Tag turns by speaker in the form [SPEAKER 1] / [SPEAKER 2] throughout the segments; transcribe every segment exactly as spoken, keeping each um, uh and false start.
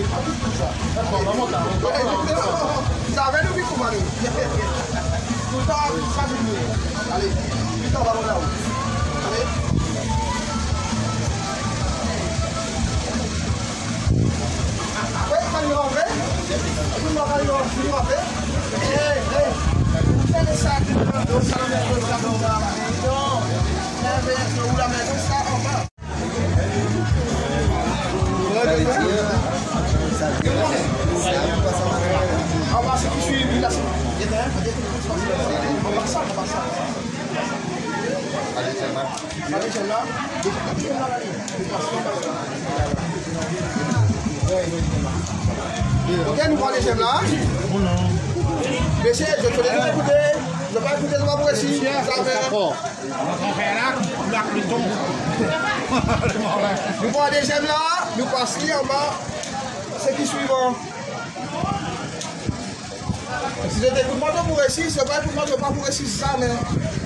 [SPEAKER 1] Ça va nous vite, Manu. Tout le temps, ça va nous. Allez, vite, on va là-haut. Allez. Oui, quand il rentre, tout le monde va y rentrer. Hé, hé. Vous faites ça, vous faites ça, vous faites ça, vous faites ça. Non, vous la mettez ça en bas. On va se suivre là. Il y a un peu de on va ça, on va ça. Allez, c'est là. Allez, c'est là. Ok, nous prenons les gemmes là. Monsieur, je te laisse écouter. Je ne vais pas écouter le pour ici. D'accord. Nous prenons les gemmes là. Nous passons en bas. C'est qui suivant. Si je t'écoute moi pour ici, c'est pas pour moi, je ne vais pas pour ici ça, mais.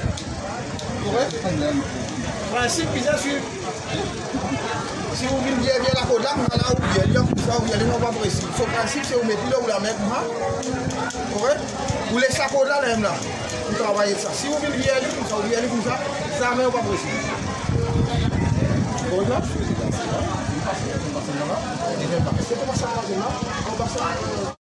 [SPEAKER 1] Principe, bien sûr. Si vous venez bien la côte là, vous allez là où bien, vous allez non pas pour ici. Ce principe, c'est vous mettez là où la mettre. Vous laissez la côte là, là, vous travaillez ça. Si vous venez bien aller comme ça, vous venez aller comme ça, ça ne va pas pour ici. Bon, là, c'est comme ça, on va là. On va ça.